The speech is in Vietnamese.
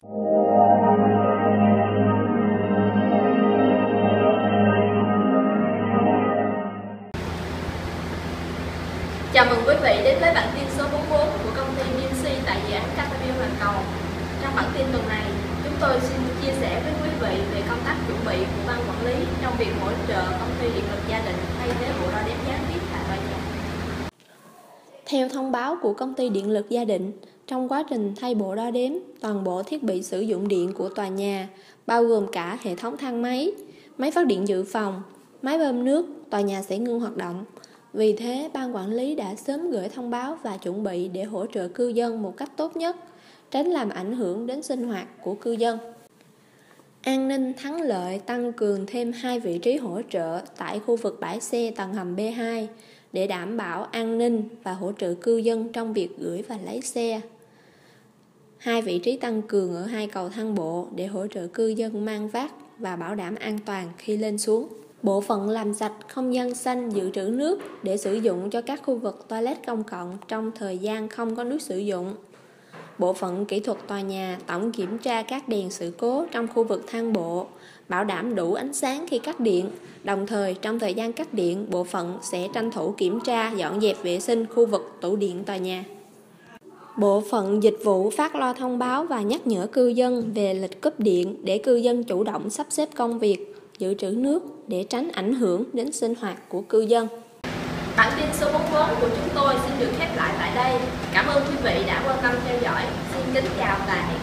Chào mừng quý vị đến với bản tin số 44 của công ty BNC tại dự án Caterpillar Hoàn Cầu. Trong bản tin tuần này, chúng tôi xin chia sẻ với quý vị về công tác chuẩn bị của ban quản lý trong việc hỗ trợ công ty điện lực Gia Định thay thế bộ đo đếm gián tiếp tại tòa nhà. Theo thông báo của công ty điện lực Gia Định, trong quá trình thay bộ đo đếm, toàn bộ thiết bị sử dụng điện của tòa nhà, bao gồm cả hệ thống thang máy, máy phát điện dự phòng, máy bơm nước, tòa nhà sẽ ngưng hoạt động. Vì thế, ban quản lý đã sớm gửi thông báo và chuẩn bị để hỗ trợ cư dân một cách tốt nhất, tránh làm ảnh hưởng đến sinh hoạt của cư dân. An ninh Thắng Lợi tăng cường thêm 2 vị trí hỗ trợ tại khu vực bãi xe tầng hầm B2 để đảm bảo an ninh và hỗ trợ cư dân trong việc gửi và lấy xe. 2 vị trí tăng cường ở 2 cầu thang bộ để hỗ trợ cư dân mang vác và bảo đảm an toàn khi lên xuống. Bộ phận làm sạch không gian xanh dự trữ nước để sử dụng cho các khu vực toilet công cộng trong thời gian không có nước sử dụng. Bộ phận kỹ thuật tòa nhà tổng kiểm tra các đèn sự cố trong khu vực thang bộ, bảo đảm đủ ánh sáng khi cắt điện. Đồng thời, trong thời gian cắt điện, bộ phận sẽ tranh thủ kiểm tra dọn dẹp vệ sinh khu vực tủ điện tòa nhà. Bộ phận dịch vụ phát loa thông báo và nhắc nhở cư dân về lịch cúp điện để cư dân chủ động sắp xếp công việc, dự trữ nước để tránh ảnh hưởng đến sinh hoạt của cư dân. Bản tin số 44 của chúng tôi xin được khép lại tại đây. Cảm ơn quý vị đã quan tâm theo dõi. Xin kính chào và hẹn